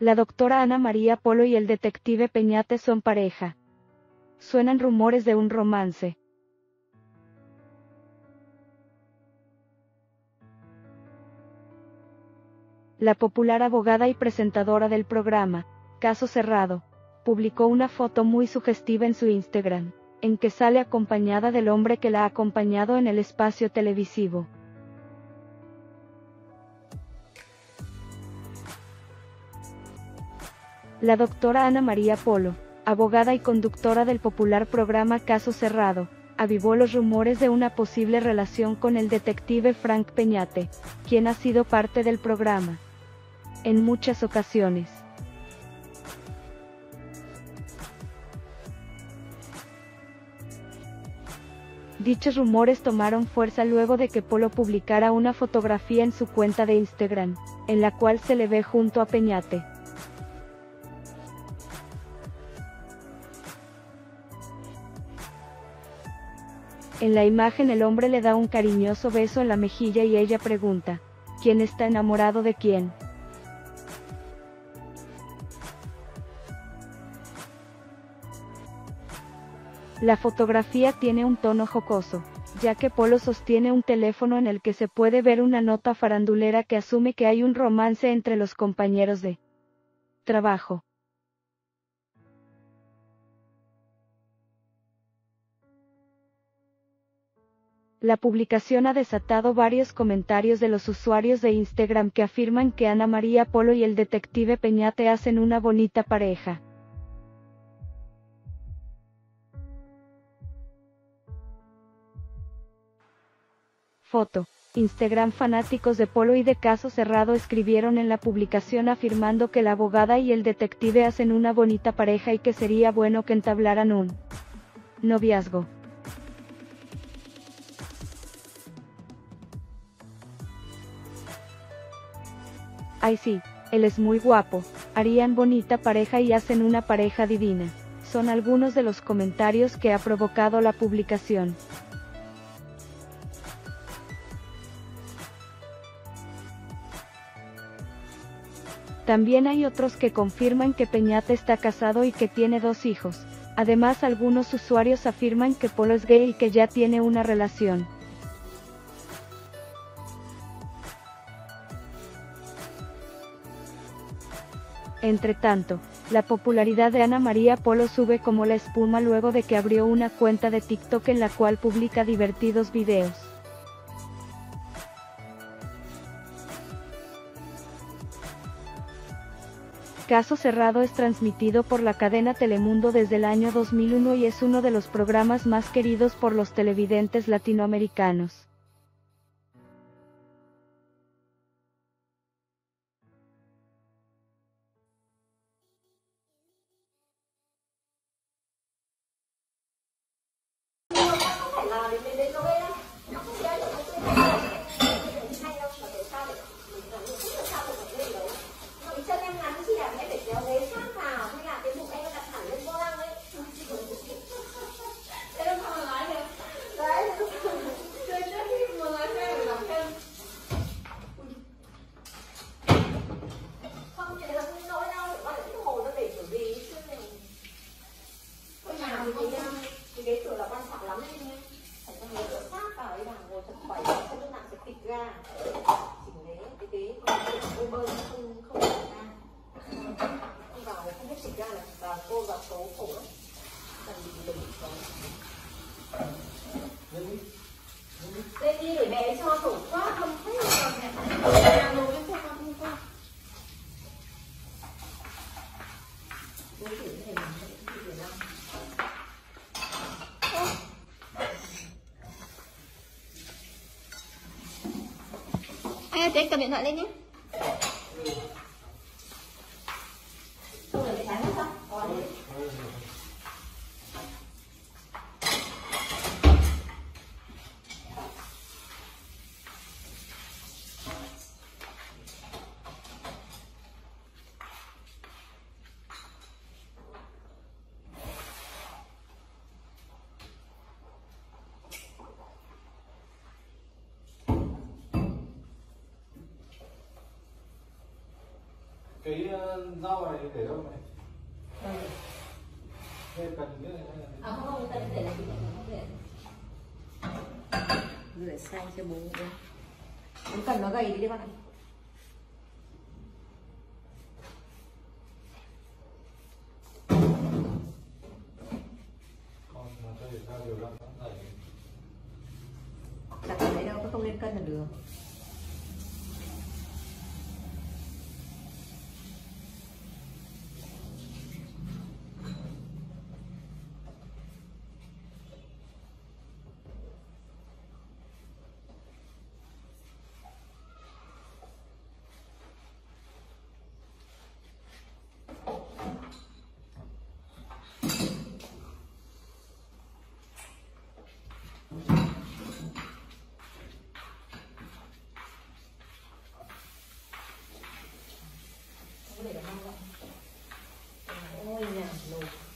La doctora Ana María Polo y el detective Peñate son pareja. Suenan rumores de un romance. La popular abogada y presentadora del programa, Caso Cerrado, publicó una foto muy sugestiva en su Instagram, en que sale acompañada del hombre que la ha acompañado en el espacio televisivo. La doctora Ana María Polo, abogada y conductora del popular programa Caso Cerrado, avivó los rumores de una posible relación con el detective Frank Peñate, quien ha sido parte del programa en muchas ocasiones. Dichos rumores tomaron fuerza luego de que Polo publicara una fotografía en su cuenta de Instagram, en la cual se le ve junto a Peñate. En la imagen el hombre le da un cariñoso beso en la mejilla y ella pregunta, ¿quién está enamorado de quién? La fotografía tiene un tono jocoso, ya que Polo sostiene un teléfono en el que se puede ver una nota farandulera que asume que hay un romance entre los compañeros de trabajo. La publicación ha desatado varios comentarios de los usuarios de Instagram que afirman que Ana María Polo y el detective Peñate hacen una bonita pareja. Foto. Instagram. Fanáticos de Polo y de Caso Cerrado escribieron en la publicación afirmando que la abogada y el detective hacen una bonita pareja y que sería bueno que entablaran un noviazgo. Ay sí, él es muy guapo, harían bonita pareja y hacen una pareja divina. Son algunos de los comentarios que ha provocado la publicación. También hay otros que confirman que Peñate está casado y que tiene 2 hijos. Además, algunos usuarios afirman que Polo es gay y que ya tiene una relación. Entre tanto, la popularidad de Ana María Polo sube como la espuma luego de que abrió una cuenta de TikTok en la cual publica divertidos videos. Caso Cerrado es transmitido por la cadena Telemundo desde el año 2001 y es uno de los programas más queridos por los televidentes latinoamericanos. Lên đi để bé cho khổ quá không thấy rồi mẹ làm rồi cái con không qua. Bố thử cái này làm cái gì đâu. Ai Tết cầm điện thoại lên nhé. Không phải sáng hết không? Cái rau này để đâu này? Đây cần cái này hay là À không, cần để là chị không để. Rửa xay cho bố đi. Bố cần nó gầy đi đi con ạ. con mà tôi để ra điều lắm thầy. Đặt ở đấy đâu, có không lên cân là được. Ôi nhà lột.